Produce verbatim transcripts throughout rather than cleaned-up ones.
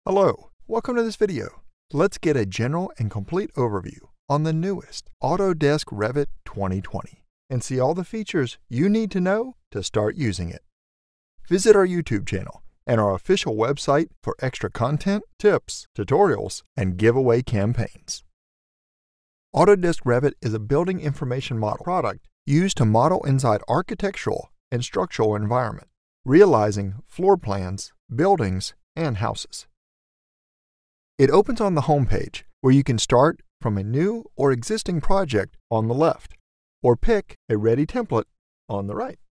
Hello, welcome to this video. Let's get a general and complete overview on the newest Autodesk Revit twenty twenty and see all the features you need to know to start using it. Visit our YouTube channel and our official website for extra content, tips, tutorials, and giveaway campaigns. Autodesk Revit is a building information model product used to model inside architectural and structural environment, realizing floor plans, buildings, and houses. It opens on the home page, where you can start from a new or existing project on the left, or pick a ready template on the right.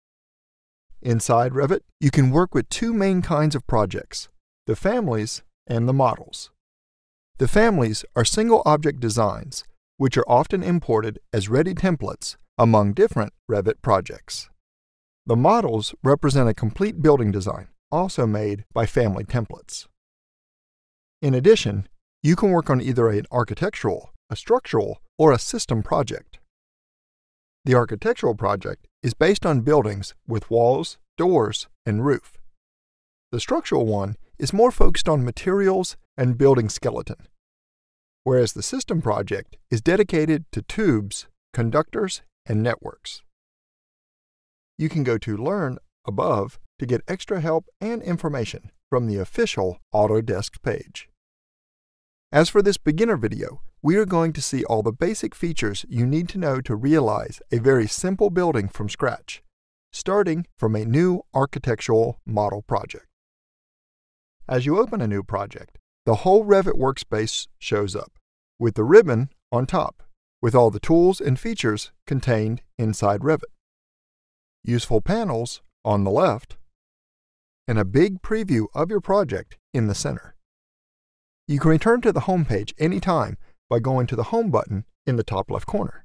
Inside Revit, you can work with two main kinds of projects, the families and the models. The families are single object designs, which are often imported as ready templates among different Revit projects. The models represent a complete building design, also made by family templates. In addition, you can work on either an architectural, a structural, or a system project. The architectural project is based on buildings with walls, doors, and roof. The structural one is more focused on materials and building skeleton, whereas the system project is dedicated to tubes, conductors, and networks. You can go to Learn above to get extra help and information from the official Autodesk page. As for this beginner video, we are going to see all the basic features you need to know to realize a very simple building from scratch, starting from a new architectural model project. As you open a new project, the whole Revit workspace shows up, with the ribbon on top, with all the tools and features contained inside Revit. Useful panels on the left, and a big preview of your project in the center. You can return to the home page anytime by going to the Home button in the top left corner.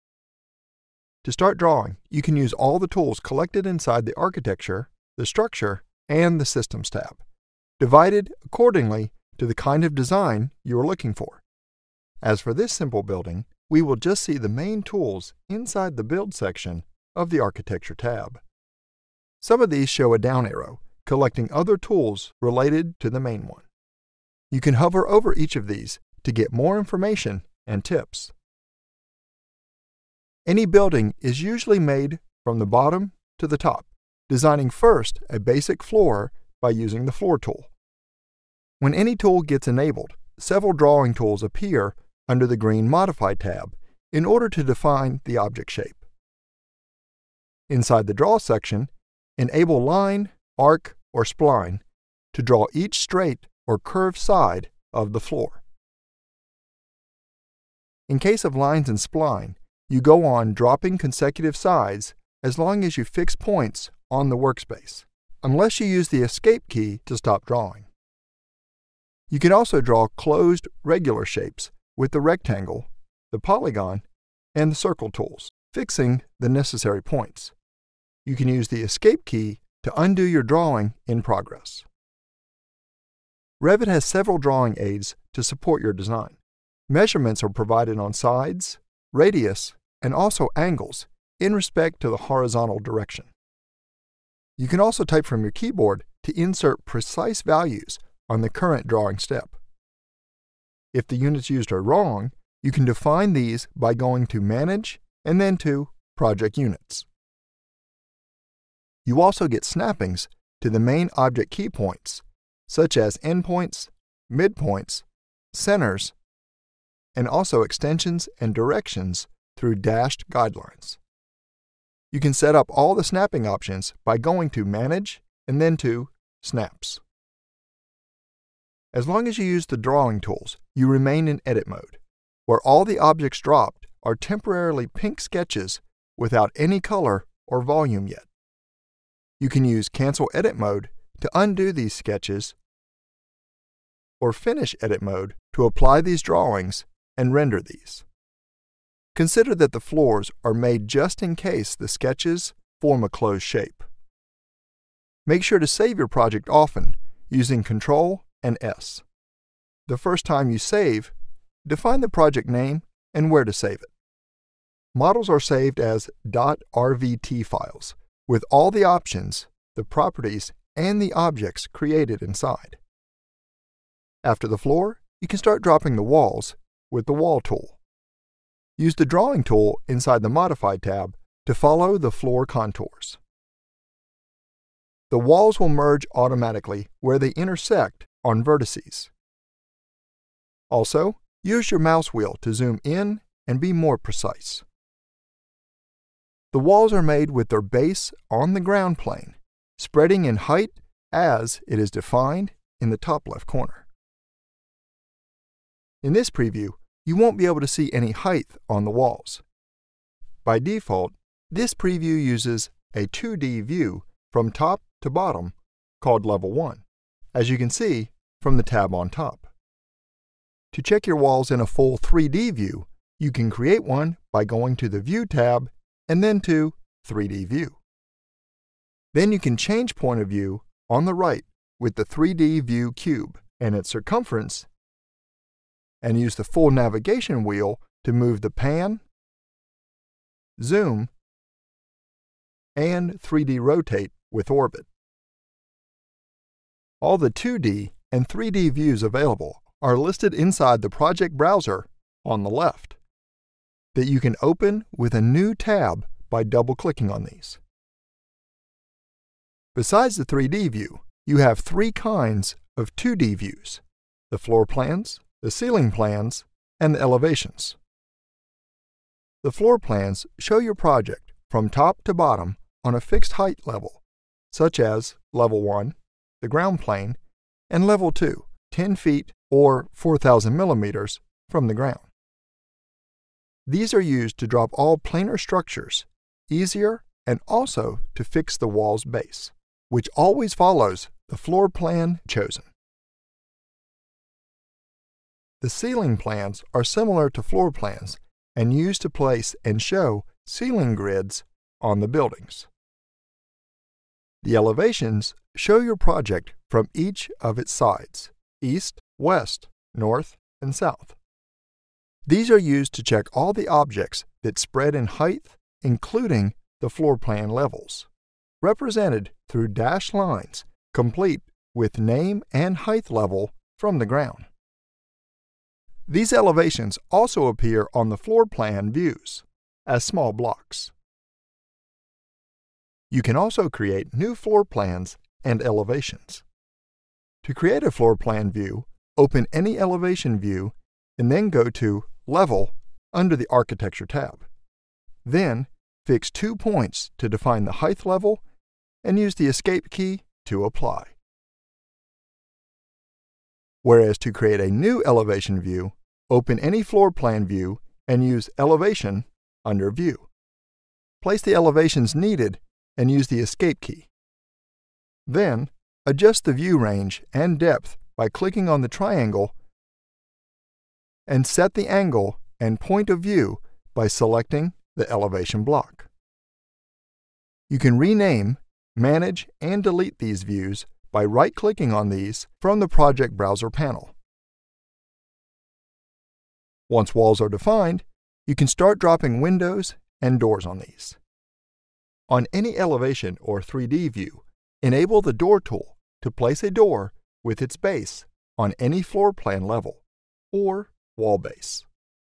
To start drawing, you can use all the tools collected inside the Architecture, the Structure, and the Systems tab, divided accordingly to the kind of design you are looking for. As for this simple building, we will just see the main tools inside the Build section of the Architecture tab. Some of these show a down arrow, collecting other tools related to the main one. You can hover over each of these to get more information and tips. Any building is usually made from the bottom to the top, designing first a basic floor by using the Floor tool. When any tool gets enabled, several drawing tools appear under the green Modify tab in order to define the object shape. Inside the Draw section, enable Line, Arc, or Spline to draw each straight or curved side of the floor. In case of lines and spline, you go on dropping consecutive sides as long as you fix points on the workspace, unless you use the Escape key to stop drawing. You can also draw closed regular shapes with the rectangle, the polygon, and the circle tools, fixing the necessary points. You can use the Escape key to undo your drawing in progress. Revit has several drawing aids to support your design. Measurements are provided on sides, radius, and also angles in respect to the horizontal direction. You can also type from your keyboard to insert precise values on the current drawing step. If the units used are wrong, you can define these by going to Manage and then to Project Units. You also get snappings to the main object key points, such as endpoints, midpoints, centers, and also extensions and directions through dashed guidelines. You can set up all the snapping options by going to Manage and then to Snaps. As long as you use the drawing tools, you remain in Edit mode, where all the objects dropped are temporarily pink sketches without any color or volume yet. You can use Cancel Edit mode to undo these sketches, or Finish Edit mode to apply these drawings and render these. Consider that the floors are made just in case the sketches form a closed shape. Make sure to save your project often using Control and S. The first time you save, define the project name and where to save it. Models are saved as .rvt files with all the options, the properties, and the objects created inside. After the floor, you can start dropping the walls with the Wall tool. Use the Drawing tool inside the Modify tab to follow the floor contours. The walls will merge automatically where they intersect on vertices. Also, use your mouse wheel to zoom in and be more precise. The walls are made with their base on the ground plane, spreading in height as it is defined in the top left corner. In this preview, you won't be able to see any height on the walls. By default, this preview uses a two D view from top to bottom called Level one, as you can see from the tab on top. To check your walls in a full three D view, you can create one by going to the View tab and then to three D View. Then you can change point of view on the right with the three D View cube and its circumference, and use the full navigation wheel to move the pan, zoom, and three D rotate with orbit. All the two D and three D views available are listed inside the project browser on the left, that you can open with a new tab by double-clicking on these. Besides the three D view, you have three kinds of two D views: the floor plans, the ceiling plans, and the elevations. The floor plans show your project from top to bottom on a fixed height level, such as Level one, the ground plane, and Level two, ten feet or four thousand millimeters from the ground. These are used to drop all planar structures easier and also to fix the wall's base, which always follows the floor plan chosen. The ceiling plans are similar to floor plans and used to place and show ceiling grids on the buildings. The elevations show your project from each of its sides: east, west, north, and south. These are used to check all the objects that spread in height, including the floor plan levels, represented through dashed lines, complete with name and height level from the ground. These elevations also appear on the floor plan views as small blocks. You can also create new floor plans and elevations. To create a floor plan view, open any elevation view and then go to Level under the Architecture tab. Then, fix two points to define the height level and use the Escape key to apply. Whereas to create a new elevation view, open any floor plan view and use Elevation under View. Place the elevations needed and use the Escape key. Then, adjust the view range and depth by clicking on the triangle and set the angle and point of view by selecting the elevation block. You can rename, manage, and delete these views by right-clicking on these from the Project Browser panel. Once walls are defined, you can start dropping windows and doors on these. On any elevation or three D view, enable the Door tool to place a door with its base on any floor plan level or wall base.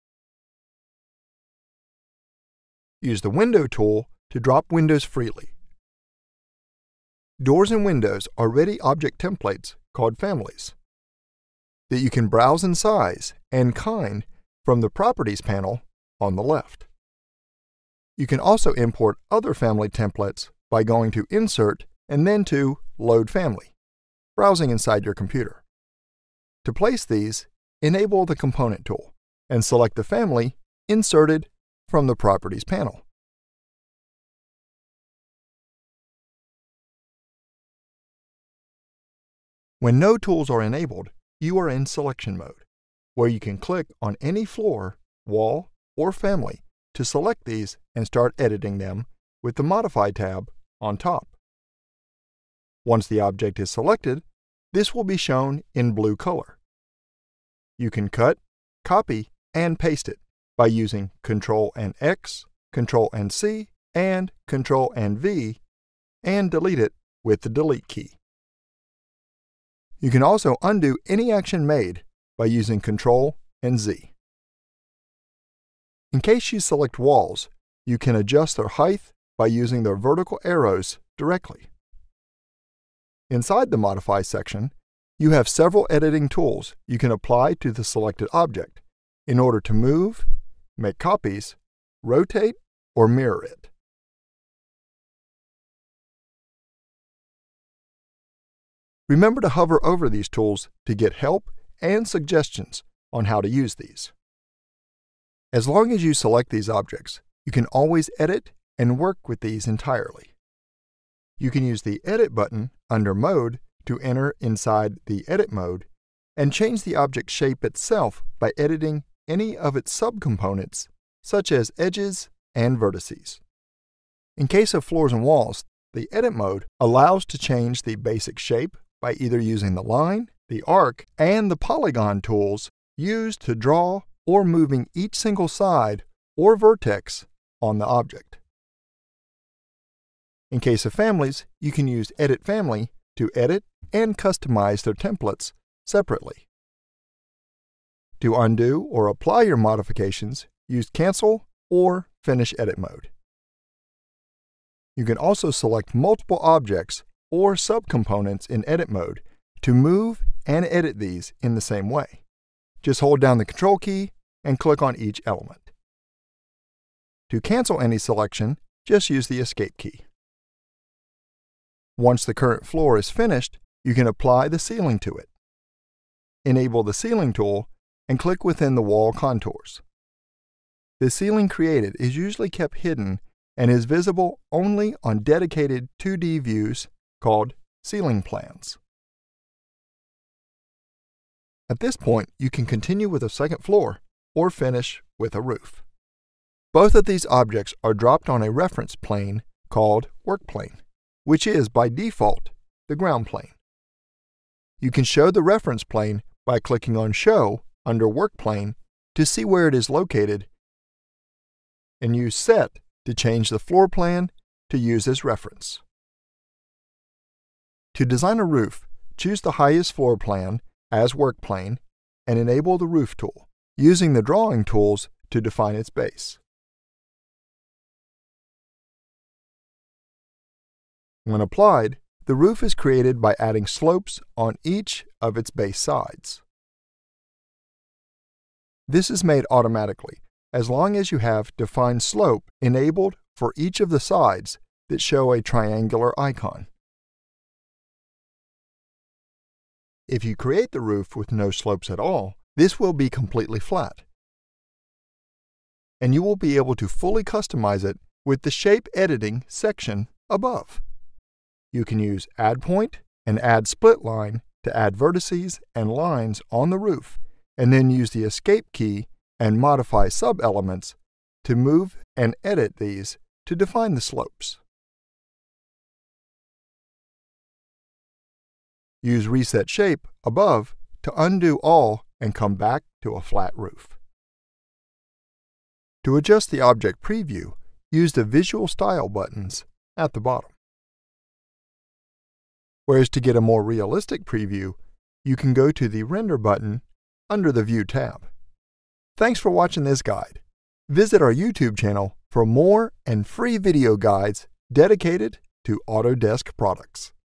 Use the Window tool to drop windows freely. Doors and windows are ready object templates called families that you can browse in size and kind from the Properties panel on the left. You can also import other family templates by going to Insert and then to Load Family, browsing inside your computer. To place these, enable the Component tool and select the family inserted from the Properties panel. When no tools are enabled, you are in Selection mode, where you can click on any floor, wall, or family to select these and start editing them with the Modify tab on top. Once the object is selected, this will be shown in blue color. You can cut, copy, and paste it by using Control and X, Control and C, and Control and V, and delete it with the Delete key. You can also undo any action made by using Control and Z. In case you select walls, you can adjust their height by using their vertical arrows directly. Inside the Modify section, you have several editing tools you can apply to the selected object in order to move, make copies, rotate, or mirror it. Remember to hover over these tools to get help and suggestions on how to use these. As long as you select these objects, you can always edit and work with these entirely. You can use the Edit button under Mode to enter inside the Edit mode and change the object shape itself by editing any of its subcomponents, such as edges and vertices. In case of floors and walls, the Edit mode allows to change the basic shape by either using the line, the arc, and the polygon tools used to draw or moving each single side or vertex on the object. In case of families, you can use Edit Family to edit and customize their templates separately. To undo or apply your modifications, use Cancel or Finish Edit mode. You can also select multiple objects or subcomponents in Edit mode to move and edit these in the same way. Just hold down the Control key and click on each element. To cancel any selection, just use the Escape key. Once the current floor is finished, you can apply the ceiling to it. Enable the Ceiling tool and click within the wall contours. The ceiling created is usually kept hidden and is visible only on dedicated two D views called ceiling plans. At this point, you can continue with a second floor or finish with a roof. Both of these objects are dropped on a reference plane called Work Plane, which is by default the ground plane. You can show the reference plane by clicking on Show under Work Plane to see where it is located, and use Set to change the floor plan to use as reference. To design a roof, choose the highest floor plan as work plane and enable the Roof tool, using the drawing tools to define its base. When applied, the roof is created by adding slopes on each of its base sides. This is made automatically as long as you have Define Slope enabled for each of the sides that show a triangular icon. If you create the roof with no slopes at all, this will be completely flat, and you will be able to fully customize it with the Shape Editing section above. You can use Add Point and Add Split Line to add vertices and lines on the roof, and then use the Escape key and modify sub-elements to move and edit these to define the slopes. Use Reset Shape above to undo all and come back to a flat roof. To adjust the object preview, use the Visual Style buttons at the bottom. Whereas to get a more realistic preview, you can go to the Render button under the View tab. Thanks for watching this guide. Visit our YouTube channel for more and free video guides dedicated to Autodesk products.